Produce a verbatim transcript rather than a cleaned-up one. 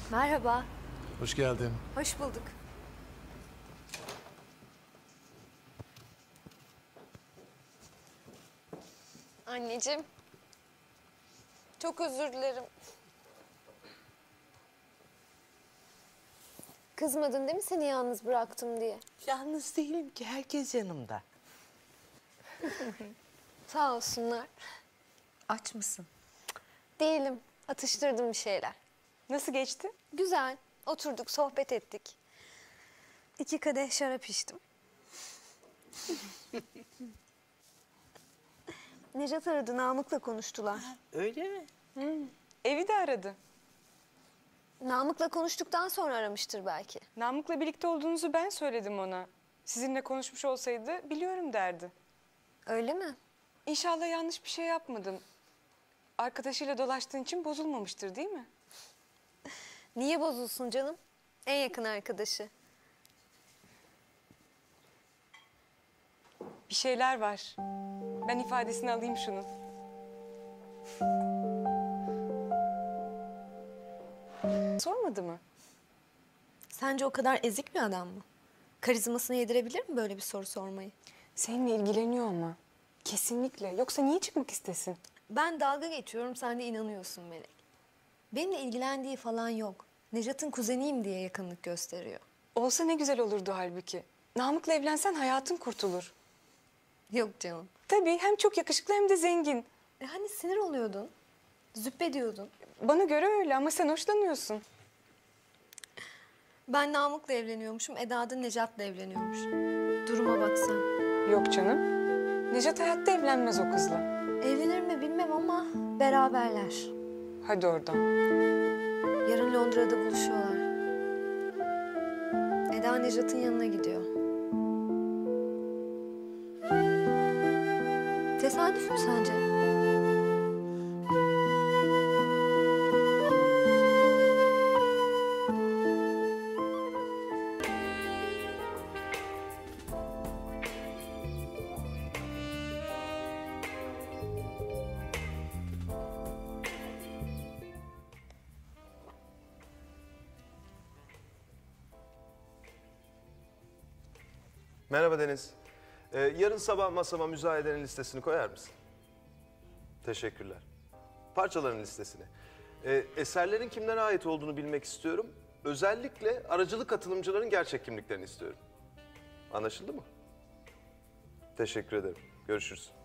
Merhaba. Hoş geldin. Hoş bulduk. Anneciğim. Çok özür dilerim. Kızmadın değil mi seni yalnız bıraktım diye? Yalnız değilim ki, herkes yanımda. Sağ olsunlar. Aç mısın? Değilim. Atıştırdım bir şeyler. Nasıl geçti? Güzel. Oturduk, sohbet ettik. İki kadeh şarap içtim. Nejat aradı, Namık'la konuştular. Öyle mi? Evi de aradı. Namık'la konuştuktan sonra aramıştır belki. Namık'la birlikte olduğunuzu ben söyledim ona. Sizinle konuşmuş olsaydı biliyorum derdi. Öyle mi? İnşallah yanlış bir şey yapmadım. Arkadaşıyla dolaştığın için bozulmamıştır değil mi? Niye bozulsun canım? En yakın arkadaşı. Bir şeyler var. Ben ifadesini alayım şunun. Sormadı mı? Sence o kadar ezik bir adam mı? Karizmasını yedirebilir mi böyle bir soru sormayı? Seninle ilgileniyor ama. Kesinlikle. Yoksa niye çıkmak istesin? Ben dalga geçiyorum, sen de inanıyorsun Melek. Benimle ilgilendiği falan yok. Nejat'ın kuzeniyim diye yakınlık gösteriyor. Olsa ne güzel olurdu halbuki. Namık'la evlensen hayatın kurtulur. Yok canım. Tabii hem çok yakışıklı hem de zengin. E hani sinir oluyordun? Züppe diyordun. Bana göre öyle ama sen hoşlanıyorsun. Ben Namık'la evleniyormuşum, Eda da Nejat'la evleniyormuş. Duruma bak sen. Yok canım. Nejat hayatta evlenmez o kızla. Evlenir mi bilmem ama beraberler. Hadi oradan. Yarın Londra'da buluşuyorlar. Eda Nejat'ın yanına gidiyor. Tesadüf mü sence? Merhaba Deniz. Ee, yarın sabah masama müzayedelerin listesini koyar mısın? Teşekkürler. Parçaların listesini. Ee, eserlerin kimlere ait olduğunu bilmek istiyorum. Özellikle aracılık katılımcıların gerçek kimliklerini istiyorum. Anlaşıldı mı? Teşekkür ederim. Görüşürüz.